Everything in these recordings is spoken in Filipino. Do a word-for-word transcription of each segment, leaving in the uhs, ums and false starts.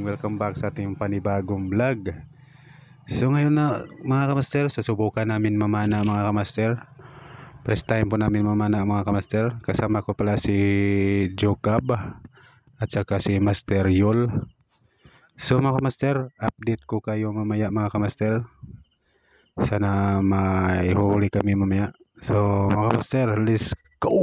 welcome back sa ating panibagong vlog. So ngayon na mga kamaster, susubukan namin mamana mga kamaster. First time po namin mamana mga kamaster. Kasama ko pala si Jokab at saka si Master Yul. So mga kamaster, update ko kayo mamaya mga kamaster. Sana maihuli kami mamaya. So mga kamaster, let's go!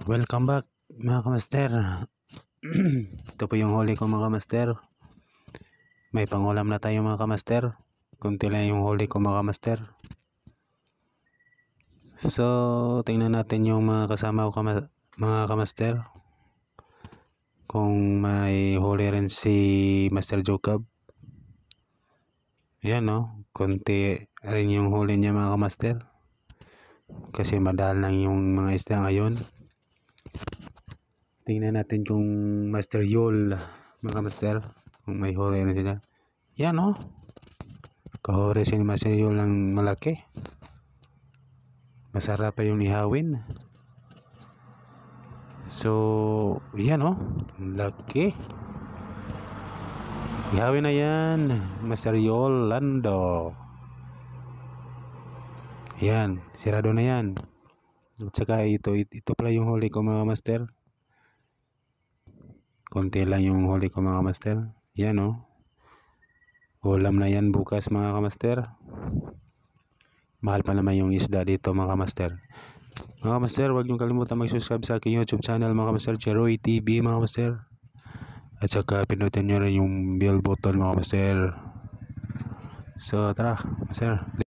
Welcome back mga kamaster. Ito po yung huli ko mga kamaster. May pangulam na tayo mga kamaster. Kunti lang yung huli ko mga kamaster. So tingnan natin yung mga kasama ko kama mga kamaster. Kung may huli rin si Master Jacob. Ayan no, kunti rin yung huli niya mga kamaster. Kasi madal lang yung mga isda ngayon. Tingnan natin kung Master Yol mga kamaster, kung may huli na sila. Yan o, kahuri si Master Yol ng malaki. Masarap pa yung ihawin. So yan o, laki. Ihawin na yan Master Yol Lando. Yan, sirado na yan. At saka ito, ito pala yung huli ko mga master. Konti lang yung huli ko mga master. Yan o. Ulam na yan bukas mga kamaster. Mahal pa naman yung isda dito mga kamaster. Mga kamaster, huwag niyong kalimutan mag-subscribe sa aking YouTube channel mga kamaster, Cheroy T V mga kamaster. At saka pinutin nyo rin yung bell button mga kamaster. So tara, master.